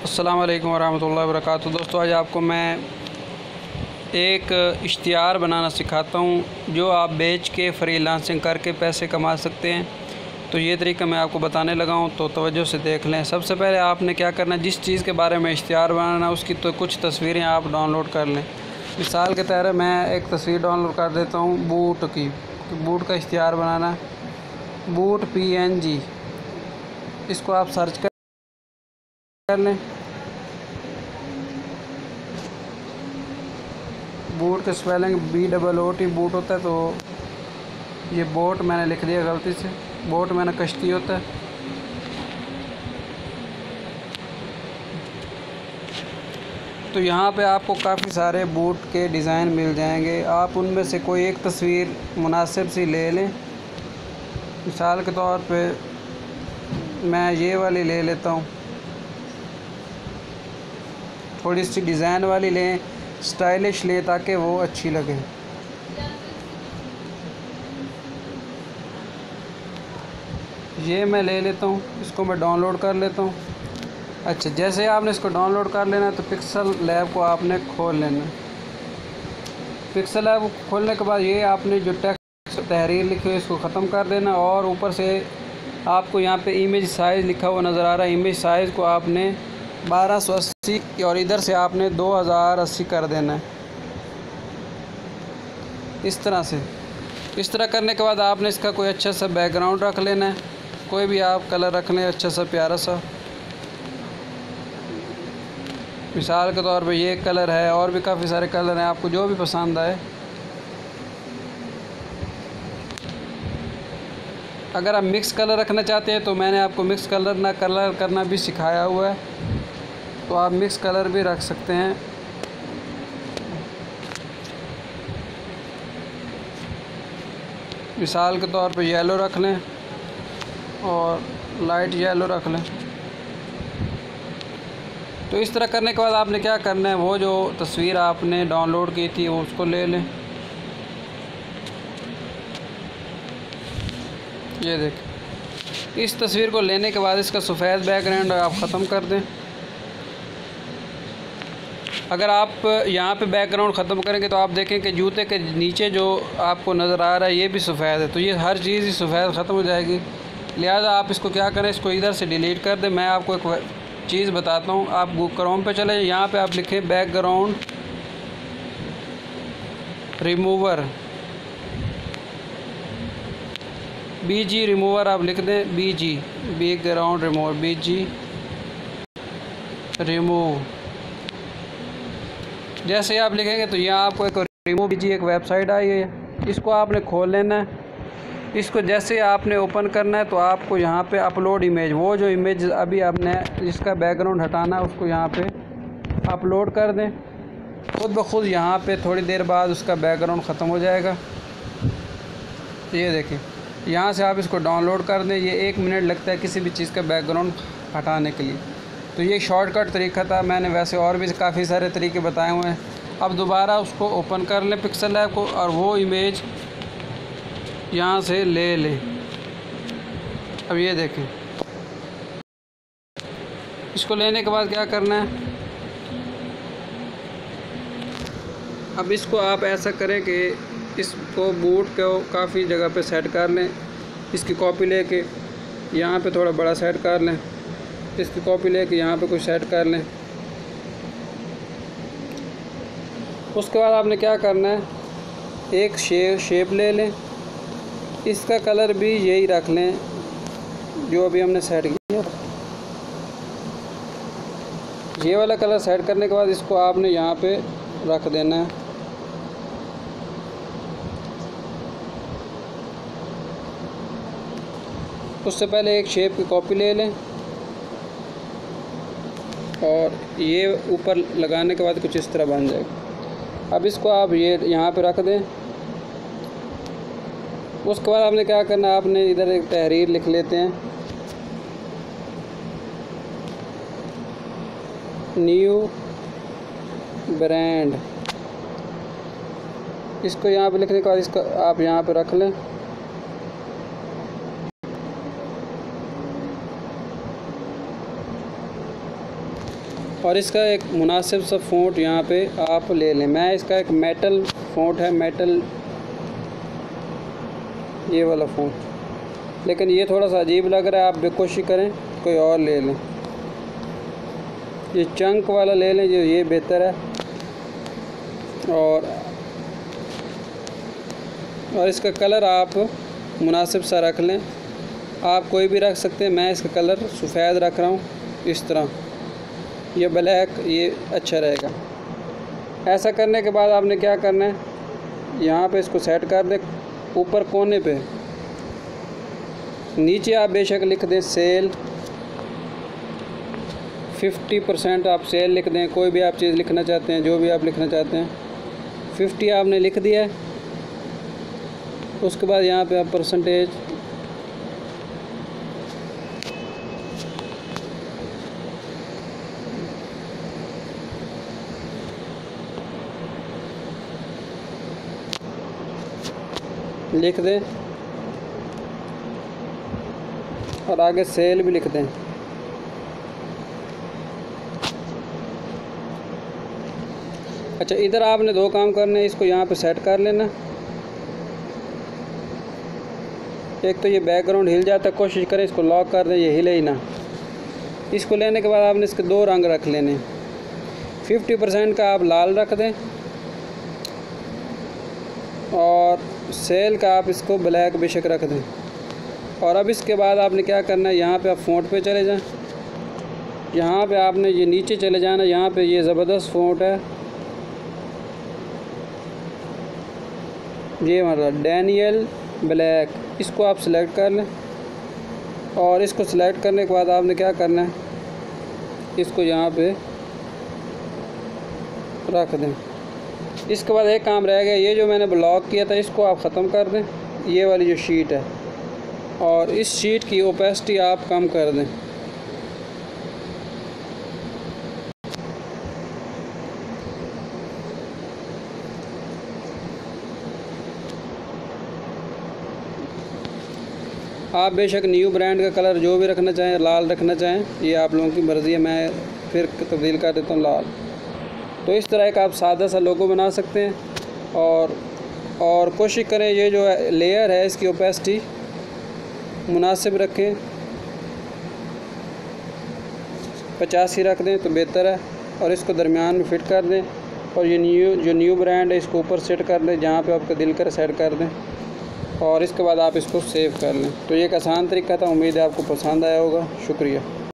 अस्सलाम वालेकुम वरहमतुल्लाहि वबरकातुहू। दोस्तों, आज आपको मैं एक इश्तिहार बनाना सिखाता हूँ जो आप बेच के फ्रीलांसिंग करके पैसे कमा सकते हैं। तो ये तरीका मैं आपको बताने लगा हूँ, तो तवज्जो से देख लें। सबसे पहले आपने क्या करना है, जिस चीज़ के बारे में इश्तिहार बनाना है उसकी तो कुछ तस्वीरें आप डाउनलोड कर लें। मिसाल के तौर पर मैं एक तस्वीर डाउनलोड कर देता हूँ बूट की, बूट का इश्तिहार बनाना है, बूट PNG। इसको आप सर्च कर लें। बूट के स्पेलिंग BOOT बूट होता है, तो ये बोट मैंने लिख दिया गलती से, बोट मैंने कश्ती होता है। तो यहाँ पे आपको काफ़ी सारे बूट के डिज़ाइन मिल जाएंगे, आप उनमें से कोई एक तस्वीर मुनासिब सी ले लें। मिसाल के तौर पे मैं ये वाली ले लेता हूँ, थोड़ी सी डिज़ाइन वाली लें, स्टाइलिश लें ताकि वो अच्छी लगे। ये मैं ले लेता हूँ, इसको मैं डाउनलोड कर लेता हूँ। अच्छा, जैसे आपने इसको डाउनलोड कर लेना है तो पिक्सल लैब को आपने खोल लेना है। पिक्सल लैब को खोलने के बाद ये आपने जो टेक्स्ट तहरीर लिखी हुई इसको ख़त्म कर देना, और ऊपर से आपको यहाँ पे इमेज साइज़ लिखा हुआ नज़र आ रहा है। इमेज साइज़ को आपने 1280 और इधर से आपने 2080 कर देना है। इस तरह करने के बाद आपने इसका कोई अच्छा सा बैकग्राउंड रख लेना है, कोई भी आप कलर रख लें अच्छा सा प्यारा सा। मिसाल के तौर पे ये कलर है, और भी काफ़ी सारे कलर हैं, आपको जो भी पसंद आए। अगर आप मिक्स कलर रखना चाहते हैं तो मैंने आपको मिक्स कलर करना भी सिखाया हुआ है, तो आप मिक्स कलर भी रख सकते हैं। मिसाल के तौर पे येलो रख लें और लाइट येलो रख लें। तो इस तरह करने के बाद आपने क्या करना है, वो जो तस्वीर आपने डाउनलोड की थी उसको ले लें। ये देखें, इस तस्वीर को लेने के बाद इसका सफ़ेद बैकग्राउंड आप ख़त्म कर दें। अगर आप यहाँ पे बैकग्राउंड ख़त्म करेंगे तो आप देखें कि जूते के नीचे जो आपको नज़र आ रहा है ये भी सफ़ेद है, तो ये हर चीज़ ही सफ़ेद ख़त्म हो जाएगी। लिहाजा आप इसको क्या करें, इसको इधर से डिलीट कर दें। मैं आपको एक चीज़ बताता हूँ, आप क्रोम पे चले, यहाँ पे आप लिखें बैकग्राउंड रिमूवर, BG रिमूवर आप लिख दें, BG background remover, BG remove. जैसे आप लिखेंगे तो यहाँ आपको एक रिमूव BG एक वेबसाइट आई है, इसको आपने खोल लेना है। इसको जैसे आपने ओपन करना है तो आपको यहाँ पे अपलोड इमेज, वो जो इमेज अभी आपने जिसका बैकग्राउंड हटाना है उसको यहाँ पे अपलोड कर दें। खुद ब खुद यहाँ पे थोड़ी देर बाद उसका बैकग्राउंड ख़त्म हो जाएगा। ये देखें, यहाँ से आप इसको डाउनलोड कर दें। ये 1 मिनट लगता है किसी भी चीज़ का बैकग्राउंड हटाने के लिए। तो ये शॉर्टकट तरीका था, मैंने वैसे और भी काफ़ी सारे तरीके बताए हुए हैं। अब दोबारा उसको ओपन कर लें पिक्सल लैब को, और वो इमेज यहाँ से ले लें। अब ये देखें, इसको लेने के बाद क्या करना है, अब इसको आप ऐसा करें कि इसको बूट को काफ़ी जगह पे सेट कर लें। इसकी कॉपी लेके यहाँ पे थोड़ा बड़ा सेट कर लें, इसकी कॉपी लेके यहाँ पे कुछ सेट कर लें। उसके बाद आपने क्या करना है, एक शेप ले लें, इसका कलर भी यही रख लें जो अभी हमने सेट किया। ये वाला कलर सेट करने के बाद इसको आपने यहाँ पे रख देना है। उससे पहले एक शेप की कॉपी ले लें, और ये ऊपर लगाने के बाद कुछ इस तरह बन जाएगा। अब इसको आप ये यहाँ पे रख दें। उसके बाद आपने क्या करना है, आपने इधर एक तहरीर लिख लेते हैं, न्यू ब्रांड। इसको यहाँ पे लिखने के बाद इसको आप यहाँ पे रख लें। और इसका एक मुनासिब सा फ़ॉन्ट यहाँ पे आप ले लें। मैं इसका एक मेटल फ़ॉन्ट है, मेटल ये वाला फ़ॉन्ट, लेकिन ये थोड़ा सा अजीब लग रहा है, आप बेकोशिश करें कोई और ले लें। ये चंक वाला ले लें, जो ये बेहतर है। और इसका कलर आप मुनासिब सा रख लें, आप कोई भी रख सकते हैं। मैं इसका कलर सफ़ेद रख रहा हूँ, इस तरह, ये ब्लैक, ये अच्छा रहेगा। ऐसा करने के बाद आपने क्या करना है, यहाँ पे इसको सेट कर दें ऊपर कोने पे। नीचे आप बेशक लिख दें सेल 50%, आप सेल लिख दें, कोई भी आप चीज़ लिखना चाहते हैं, जो भी आप लिखना चाहते हैं। 50 आपने लिख दिया है। उसके बाद यहाँ पे आप परसेंटेज लिख दें और आगे सेल भी लिख दें। अच्छा, इधर आपने दो काम करने हैं, इसको यहाँ पे सेट कर लेना। एक तो ये बैकग्राउंड हिल जाता है, कोशिश करें इसको लॉक कर दें, ये हिले ही ना। इसको लेने के बाद आपने इसके दो रंग रख लेने। 50% का आप लाल रख दें और सेल का आप इसको ब्लैक बेशक रख दें। और अब इसके बाद आपने क्या करना है, यहाँ पे आप फ़ॉन्ट पे चले जाएं। यहाँ पे आपने ये नीचे चले जाना, यहाँ पे ये ज़बरदस्त फ़ॉन्ट है, ये मतलब डैनियल ब्लैक। इसको आप सिलेक्ट कर लें और इसको सिलेक्ट करने के बाद आपने क्या करना है, इसको यहाँ पे रख दें। इसके बाद एक काम रह गया, ये जो मैंने ब्लॉक किया था इसको आप ख़त्म कर दें, ये वाली जो शीट है, और इस शीट की ओपेसिटी आप कम कर दें। आप बेशक न्यू ब्रांड का कलर जो भी रखना चाहें, लाल रखना चाहें, ये आप लोगों की मर्ज़ी है। मैं फिर तब्दील कर देता हूँ लाल। तो इस तरह का आप सादा सा लोगो बना सकते हैं। और कोशिश करें ये जो लेयर है इसकी ओपेसिटी मुनासिब रखें, 85 रख दें तो बेहतर है। और इसको दरमियान में फ़िट कर दें और ये न्यू ब्रांड है इसको ऊपर सेट कर दें, जहाँ पे आपका दिल करे सेट कर दें। और इसके बाद आप इसको सेव कर लें। तो ये एक आसान तरीका था, उम्मीद है आपको पसंद आया होगा। शुक्रिया।